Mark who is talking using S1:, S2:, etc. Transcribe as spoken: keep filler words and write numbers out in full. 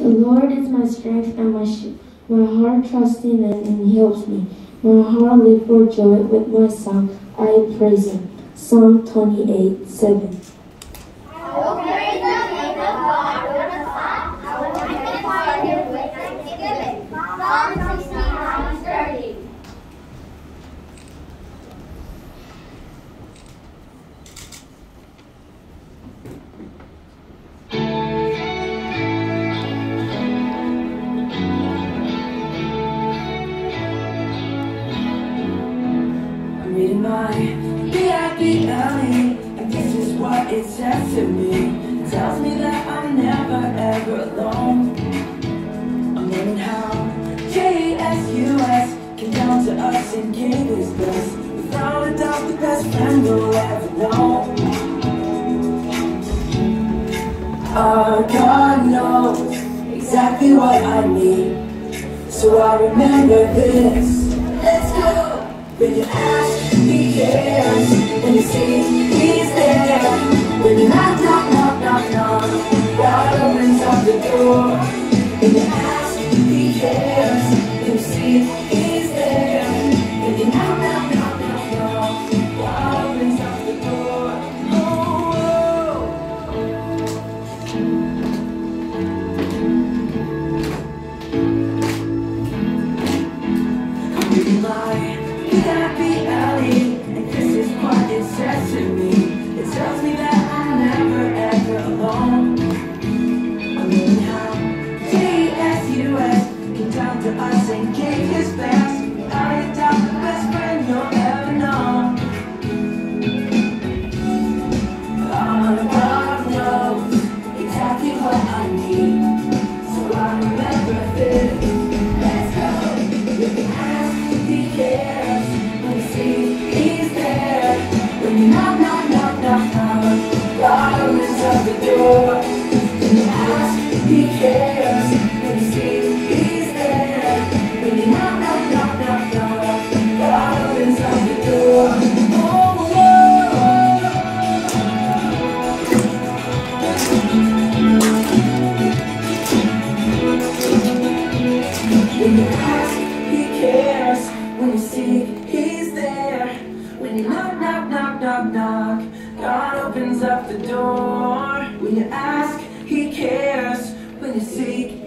S1: The Lord is my strength and my shield. My heart trusts in Him and He helps me. My heart leaps for joy with my song. I praise Him. Psalm twenty-eight, seven.
S2: I will praise the name of God with a song. I will magnify Him with thanksgiving. Psalm sixty-nine, thirty.
S3: Reading my B I B L E, and this is what it says to me. It tells me that I'm never ever alone. I'm learning how K C I S came down to us and gave His best. Without a doubt, the best friend you'll ever know. Our God knows exactly what I need, so I remember this. Let's go! When you ask, He cares. When you see, He's there. When you knock, knock, knock, knock, knock, God opens up the door. When you ask, He cares. When you see, He's there. When you knock, knock, knock, knock, knock, God opens up the door. Oh, oh. I'm reading my B I B L E, and this is what it says to me. It tells me that I'm never ever alone. I'm learning how K C I S came down to us and gave His best. Without a doubt, the best friend you'll ever know. Oh, God knows exactly what I need, so I remember this. Let's go. You can ask, He cares. He's there. When you knock, knock, knock, knock, knock, God opens up the door. When you ask, He cares. When you see, He's there. When you knock, knock, knock, knock, knock, God opens up the door. Oh, whoa. When you ask, He cares. When you seek, He's there. When you knock, knock, knock, knock, knock, God opens up the door. When you ask, He cares. When you seek,